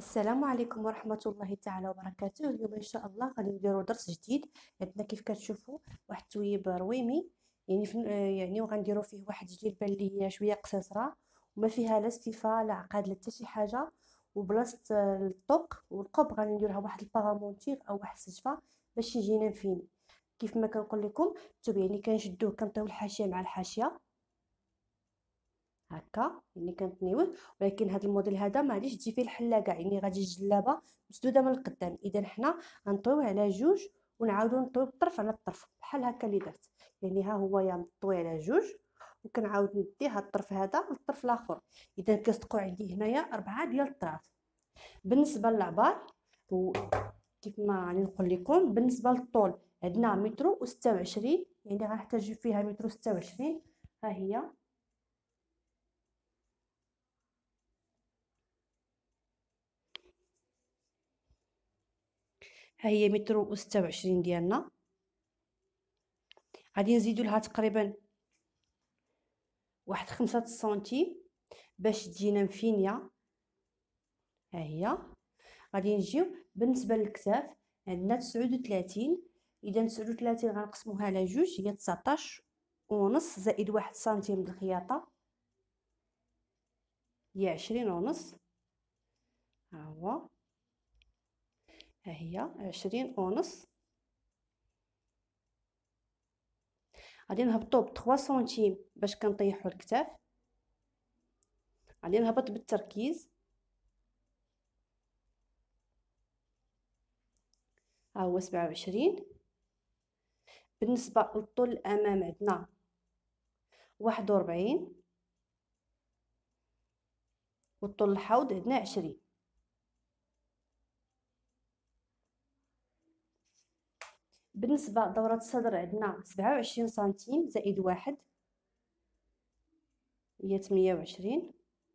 السلام عليكم ورحمة الله تعالى وبركاته. اليوم إن شاء الله غادي نديرو درس جديد. عندنا كيف كتشوفوا واحد التويب رويمي، يعني وغنديرو فيه واحد الجلبة اللي هي شوية قصيصرة وما فيها لا استيفاء لا عقاد لا حتى شي حاجة. وبلاصة الطوق والقب غادي نديروها واحد البارامونتير أو واحد السجفة باش يجينا مفيني. كيف ما كنقول لكم التوب يعني كنشدوه كنطيو الحاشية مع الحاشية هكا، يعني كنتنيوه. ولكن هذا الموديل هذا ما غاديش تجي فيه الحلاقه، يعني غادي الجلابه مسدوده من القدام. اذا حنا غنطويوه على جوج ونعاودو نطويو الطرف على الطرف بحال هكا اللي درت. يعني ها هو يا مطوي على جوج وكنعاود ندي هاد الطرف هذا للطرف الاخر. اذا كيصدقوا عندي هنايا 4 ديال الطراف. بالنسبه للعبار كيف ما غادي نقول لكم، بالنسبه للطول عندنا متر و26، يعني غنحتاج فيها متر و26. ها هي ها هي متر وستة وعشرين ديالنا. غادي نزيدو لها تقريبا واحد 5 سنتيم باش تجينا مفينيه. ها هي غادي نجيو بالنسبه للكتاف عندنا 39. اذا 39 غنقسموها على جوج هي 19 ونص زائد 1 سنتيم د الخياطه هي 20 ونص. ها هو ها هي 20 ونص. غادي نهبطو ب 3 سنتيم باش كنطيحو الكتاف. غادي نهبط بالتركيز. ها هو 27. بالنسبه للطول الامام عندنا 41 والطول الحوض عندنا 20. بالنسبه لدورة الصدر عندنا 27 سنتيم زائد 1 هي 28.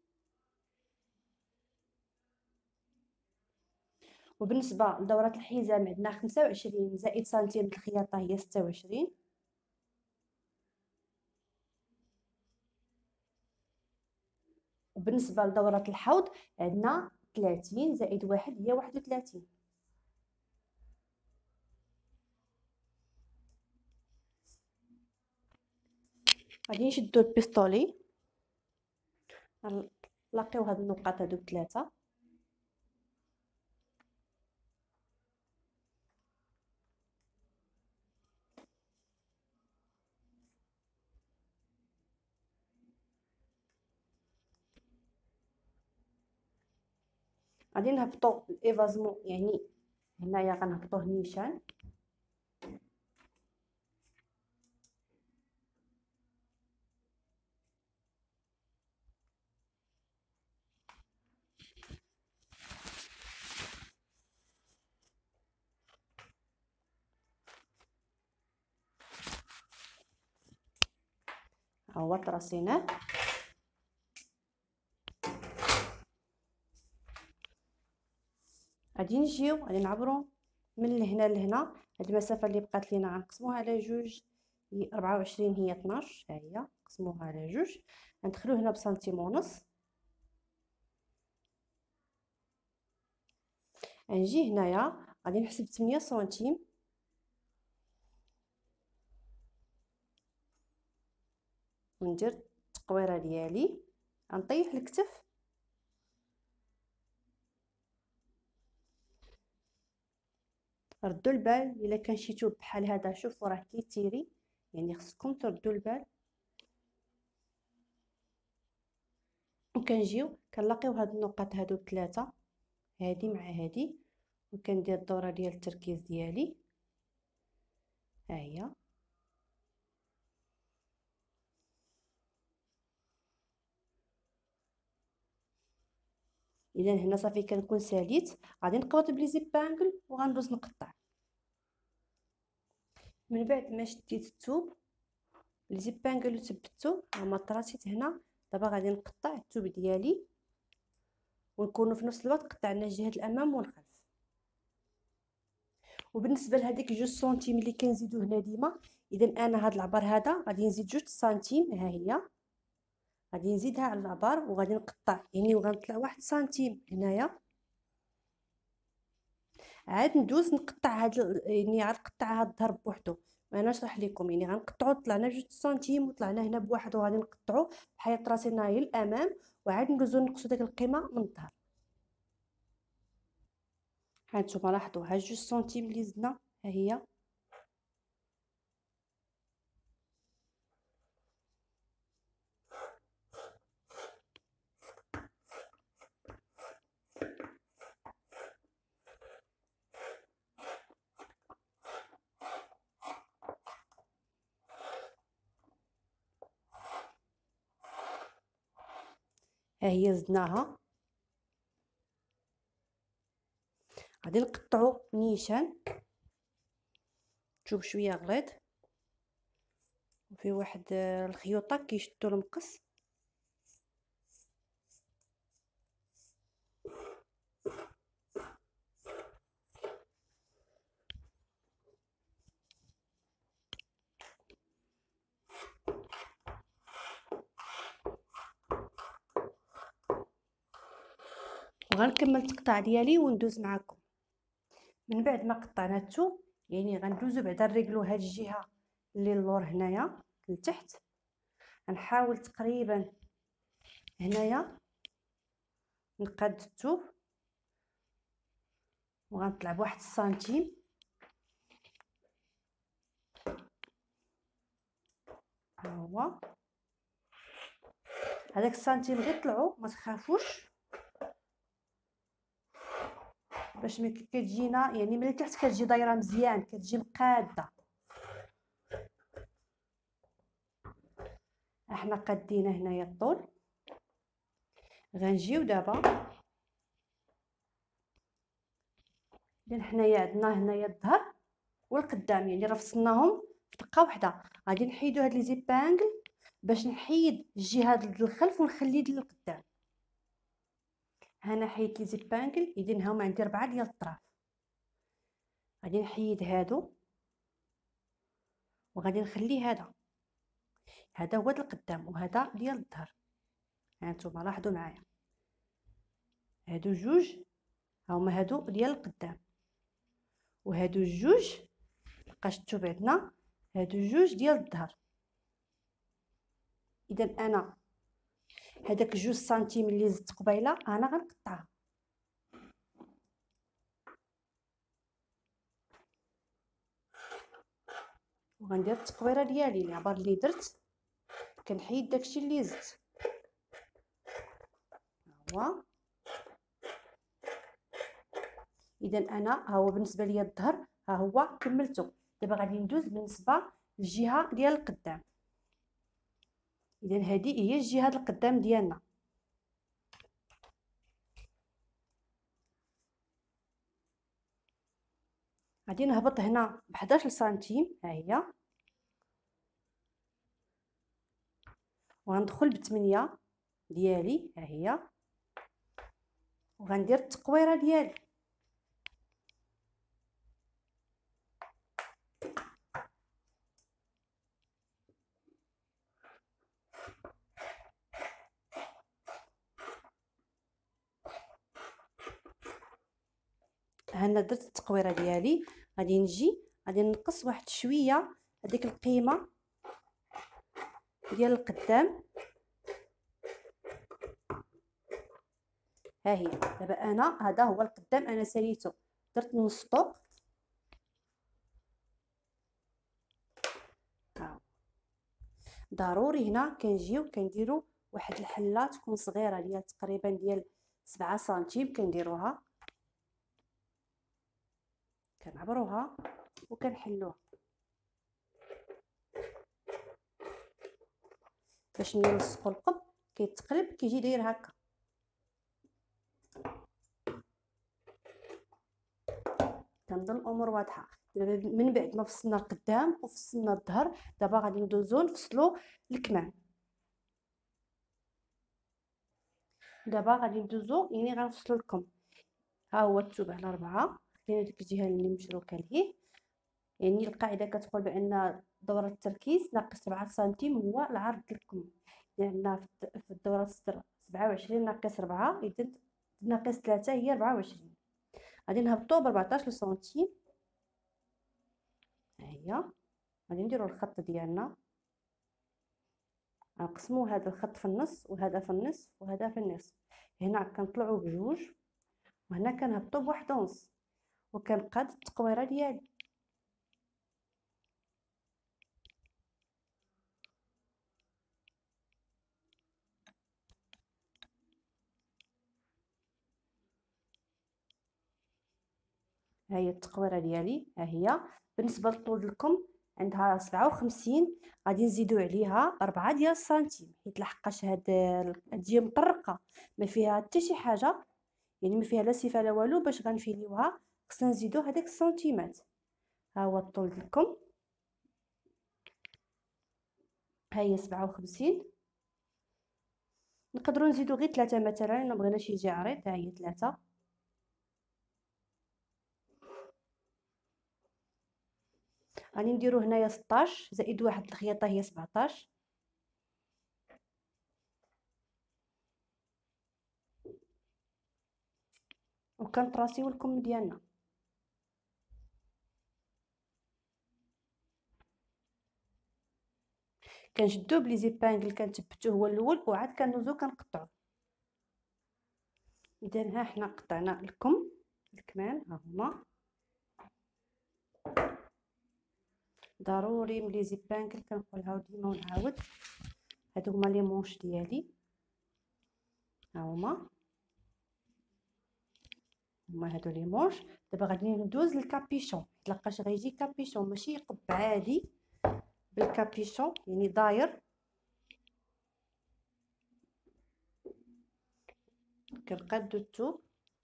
وبالنسبه لدورة الحزام عندنا 25 زائد سنتيم د الخياطه هي 26. وبالنسبه لدورة الحوض عندنا 30 زائد 1 هي 31. غادي نشدو البيستولي نلاقيو هاد النقاط هادو بثلاثه. غادي نهبطو الايفازمون، يعني هنايا غنهبطوه نيشان. ها هو طراسيناه. غادي نجيو غادي نعبرو من لهنا لهنا. هاد المسافه اللي بقات لينا غنقسموها على جوج هي 24 هي 12. ها هي نقسموها على جوج ندخلو هنا بسنتيم ونص. غنجي هنايا غادي نحسب 8 سنتيم وندير التقويره ديالي. غنطيح الكتف ردوا البال الا كان شي توب بحال هذا شوفوا راه كيتيري، يعني خصكم تردوا البال. وكنجيو كنلاقيو هاد النقط هادو بثلاثه، هادي مع هادي، وكندير الدوره ديال التركيز ديالي. ها هي اذا هنا صافي كنكون ساليت. غادي نقوط بلي زيبانغل وغندوز نقطع. من بعد ما شديت الثوب الزيبانغل وثبتو هما طراسيت هنا. دابا غادي نقطع الثوب ديالي ونكونوا في نفس الوقت قطعنا جهه الامام والخلف. وبالنسبه لهذيك 2 سنتيم اللي كنزيدو هنا ديما، اذا انا هاد العبار هذا غادي نزيد 2 سنتيم. ها هي غادي نزيدها على العبار وغادي نقطع، يعني وغنطلع 1 سنتيم هنايا عاد ندوز نقطع هاد يعني عاد نقطع هاد الظهر بوحدو. انا نشرح لكم، يعني غنقطعو طلعنا بجوج سنتيم وطلعنا هنا بواحد، وغادي نقطعو بحيط راسنا هي الامام، وعاد ندوزو نقصو ديك القيمه من الظهر. هانتوما لاحظوا ها جوج سنتيم اللي زدنا، ها هي ها هي زدناها. غادي نقطعو نيشان، شوف شويه غليظ وفيه واحد الخيوطه كيشدو المقص. وغنكمل التقطاع ديالي وندوز معكم. من بعد ما قطعنا الثوب، يعني غندوزو بعدا نريقلو هاد الجهه اللي اللور هنايا لتحت. غنحاول تقريبا هنايا نقاد الثوب، وغنطلع بواحد السنتيم. ها هو هذاك السنتيم غير طلعوا، ما تخافوش، باش ملي كتجينا يعني من التحت كتجي دايره مزيان، كتجي مقاده. احنا قادين هنايا الطول. غنجيو دابا لان حنايا عندنا هنايا الظهر والقدام، يعني راه فصلناهم في دقه واحده. غادي نحيدو هاد لي زيبانغل باش نحيد الجهه ديال الخلف ونخلي ديال القدام. هنا حيدت لي زيبانغل، اذا هما عندي 4 ديال الطراف. غادي نحيد هادو وغادي نخلي هذا هو ديال القدام وهذا ديال الظهر. هانتوما لاحظوا معايا، هادو جوج هما هادو ديال القدام، وهادو جوج بقى شفتوا بعدنا هادو جوج ديال الظهر. اذا انا هذاك جوج سنتيم اللي زدت قبيله انا غنقطعها. وغندير التقويره ديالي العبار اللي درت، كنحيد داكشي اللي زدت. ها اذا انا ها هو بالنسبه ليا الظهر ها هو كملته. دابا غادي ندوز بالنسبه للجهه ديال القدام. اذا هذه هي الجهه ديال القدام ديالنا. غادي نهبط هنا ب 11 سنتيم، ها هي، وغندخل ب8 ديالي، ها هي، وغندير التقويره ديالي. هنا درت التقويره ديالي. غادي نجي غادي نقص واحد شويه هذيك القيمه ديال القدام. ها هي دابا انا هذا هو القدام، انا ساليته درت نص طوق. ضروري هنا كنجيو كنديروا واحد الحله تكون صغيره ديال تقريبا ديال 7 سنتيم، كنديروها كنعبروها وكنحلوها باش ملي نلصقوا القب كيتقلب كيجي داير هكا. كنظن الامور واضحه. دابا من بعد ما فصلنا القدام وفصلنا الظهر، دابا غادي ندوزو نفصلوا الكمام. دابا غادي ندوزو يعني غنفصلوا لكم. ها هو الثوب على 4، خلينا ديك الجهه اللي مشروكه ليه. يعني القاعده كتقول بان دورة التركيز ناقص 4 سنتيم هو العرض للكم. يعني في الدورة الصدر 27 ناقص 4، اذا ناقص 3 هي 24. غادي نهبطوه ب 14 سنتيم. ها هي غادي نديرو الخط ديالنا، غنقسمو هذا الخط في النص وهذا في النص وهذا في النص. هنا كنطلعو بجوج وهنا كنهبطو بواحد ونص وكنقاد التقويره ديالي. ها هي التقويره ديالي. ها هي بالنسبه لطول الكم عندها 57، غادي نزيدو عليها 4 ديال السنتيم، حيت لحقاش هاد تجي مطرقه ما فيها حتى شي حاجه، يعني ما فيها لا سيفه لا والو. باش غنفيليوها خصنا نزيدو هذاك السنتيمات. ها هو الطول ديالكم، ها هي 57. نقدروا نزيدو غير 3 مثلا الا بغينا يجي عريض. ها هي 3. غادي نديرو هنايا 16 زائد واحد الخياطه هي 17. وكنطراسيو الكم ديالنا. كنشدوه بلي زيبانغل كنثبتوه هو الاول وعاد كندوزو كنقطعو. اذا ها حنا قطعنا الكم الكمام، ها هما. ضروري ملي زيبانغل كنقولها ديما ونعاود، هادو هما لي مونش ديالي، ها هما هادو لي مونش. دابا غادي ندوز للكابيشون، لقاش غيجي كابيشون ماشي يقب عادي، بالكابيشون يعني داير. كنقادو الثوب،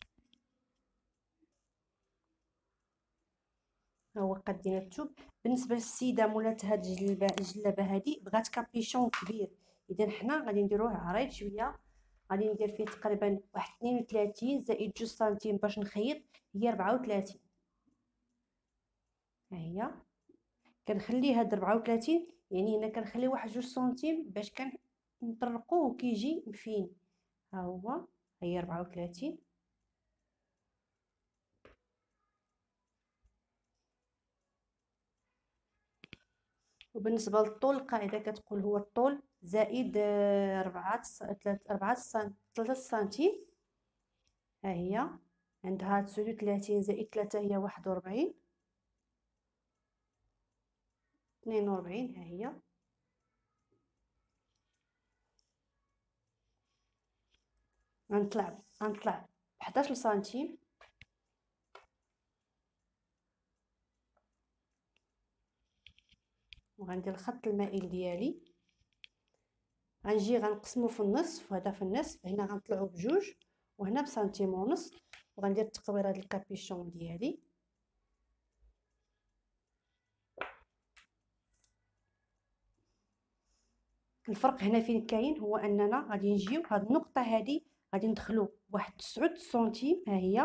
ها هو قادين الثوب. بالنسبه للسيده مولات هاد الجلابه هادي بغات كابيشون كبير، اذا حنا غادي نديروه عريض شويه. غادي ندير فيه تقريبا واحد 32 زائد 2 سنتيم باش نخيط، هي 34. ها هي كنخلي هاد 34، يعني هنا كنخلي واحد 2 سنتيم باش كنطرقوه وكيجي مفين. ها هو هي 34. وبالنسبه للطول القاعده كتقول هو الطول زائد 3 سنتيم. ها هي عندها 39 زائد 3 هي 41 42. ها هي غنطلع ب 11 سنتيم. وغندير الخط المائل ديالي، غنجي غنقسمو في النصف وهذا في النصف. هنا غنطلعو بجوج وهنا بسنتيم ونص. وغندير التقويره ديال الكابيشون ديالي. الفرق هنا فين كاين هو اننا غادي نجيو هاد النقطه هادي غادي ندخلو بواحد 9 سنتيم، ها هي،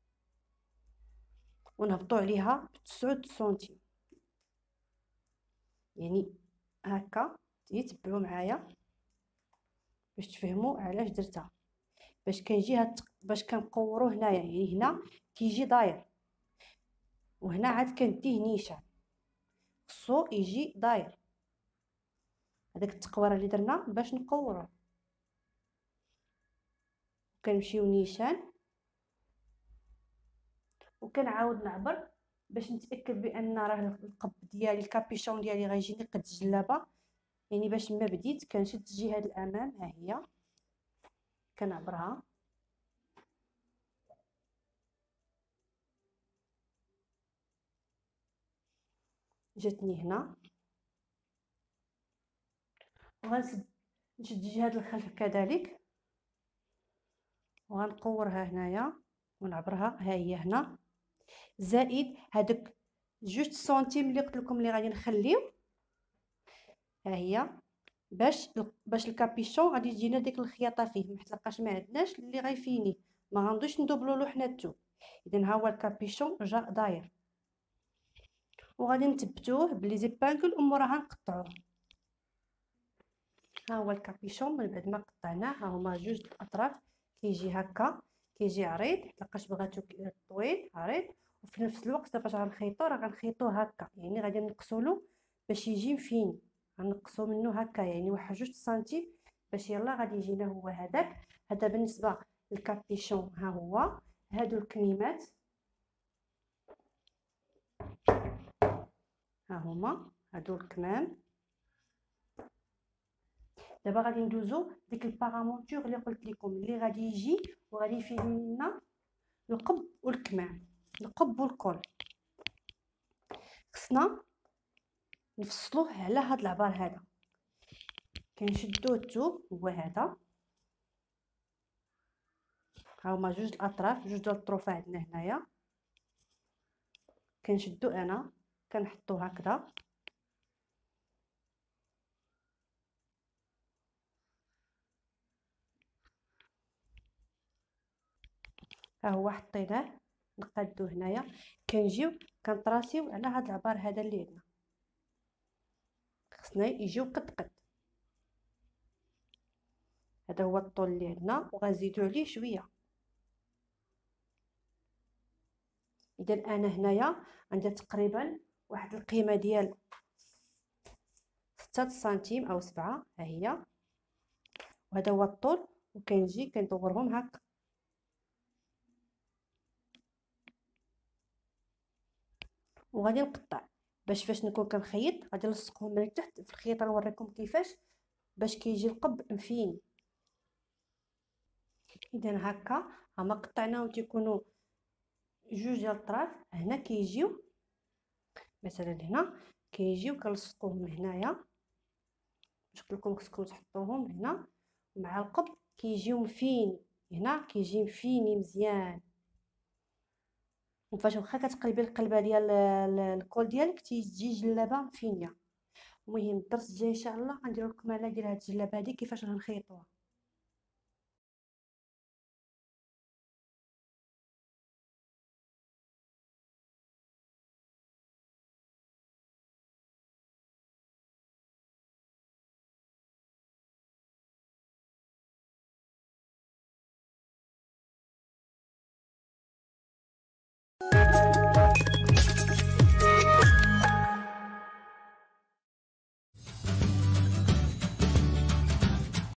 ونهبطو عليها ب 9 سنتيم. يعني هكا تبعوا معايا باش تفهموا علاش درتها. باش كنجي باش كنقورو هنايا، يعني هنا كيجي داير وهنا عاد كنديه نيشان، خصو يجي داير. هذاك التقويره اللي درنا باش نقورو، كنمشيو نيشان وكنعاود نعبر باش نتاكد بان راه القب ديالي الكابيشون ديالي غيجيني قد الجلابه. يعني باش ما بديت كنشد الجهه الامام، ها هي كنعبرها. جاتني هنا وغنشد الجهه الخلف كذلك وغنقورها هنايا ونعبرها. ها هي هنا زائد هذوك 2 سنتيم اللي قلت لكم اللي غادي نخليو. ها هي باش الكابيشون غادي تجينا ديك الخياطه فيه، ما حتلقاش ما عندناش اللي غيفيني، ما غندوش ندوبلو له حنا الثوب. اذا ها هو الكابيشون جا داير وغادي نثبتوه بلي زيبانكل وموراها نقطعوه. ها هو الكابيشون من بعد ما قطعناه، ها هما جوج الاطراف كيجي هكا. كيجي عريض لقاش بغاتو طويل عريض، وفي نفس الوقت فاش غنخيطو راه غنخيطوه هكا، يعني غادي نقصوا له باش يجي مفين، غنقصوا منه هكا يعني واحد 2 سنتيم باش يلا غادي يجينا هو هذاك. هذا بالنسبه للكابيشون. ها هو هادو الكميمات ها هما هادو الكمام. دابا غادي ندوزو ديك البارامونتور اللي قلت لكم اللي غادي يجي وغادي فيه لنا القب والكمام، القب والكول. خصنا نفصلوه على هاد العبار هذا. كنشدو الثوب هو هذا، ها هما جوج الاطراف، جوج ديال الطروف عندنا هنايا. كنشدو انا كنحطو هكذا، ها هو حطيناه نقادو هنايا. كنجيو كنطراسيو على هاد العبار هذا اللي عندنا، خصنا يجيو قد قد. هذا هو الطول اللي عندنا وغنزيدو عليه شويه. اذا انا هنايا عندي تقريبا واحد القيمه ديال 6 سنتيم او 7، ها هي، وهذا هو الطول. وكنجي كندورهم هكا وغادي نقطع باش فاش نكون كنخيط غادي نلصقهم من التحت في الخياطه. نوريكم كيفاش باش كيجي القب مفين. اذا هكا هما قطعناهم تيكونوا جوج ديال الطراف. هنا كيجيو مثلا هنا كيجيو كنلصقوهم هنايا باش قلت لكم خصكم تحطوهم هنا مع القب كيجيو مفين. هنا كيجي مفيني مزيان. وفاش واخا كتقلبي القلبه ديال الكول ديالك تيجي جلابه مفينه. المهم الدرس الجاي ان شاء الله غندير لكم على ديال هاد الجلابه هادي كيفاش غنخيطوها.